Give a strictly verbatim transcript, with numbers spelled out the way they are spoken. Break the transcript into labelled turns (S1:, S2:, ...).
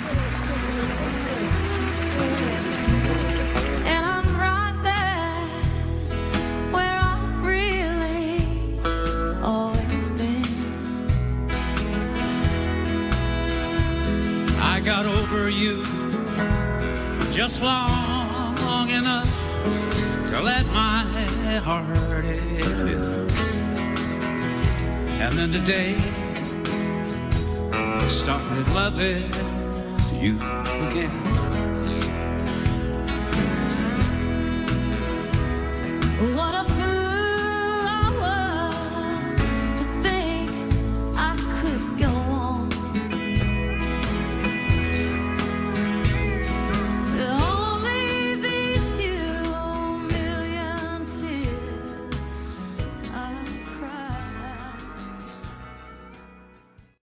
S1: And I'm right there where I've really always been.
S2: I got over you just long enough to let my heart live. And then today I started loving you again.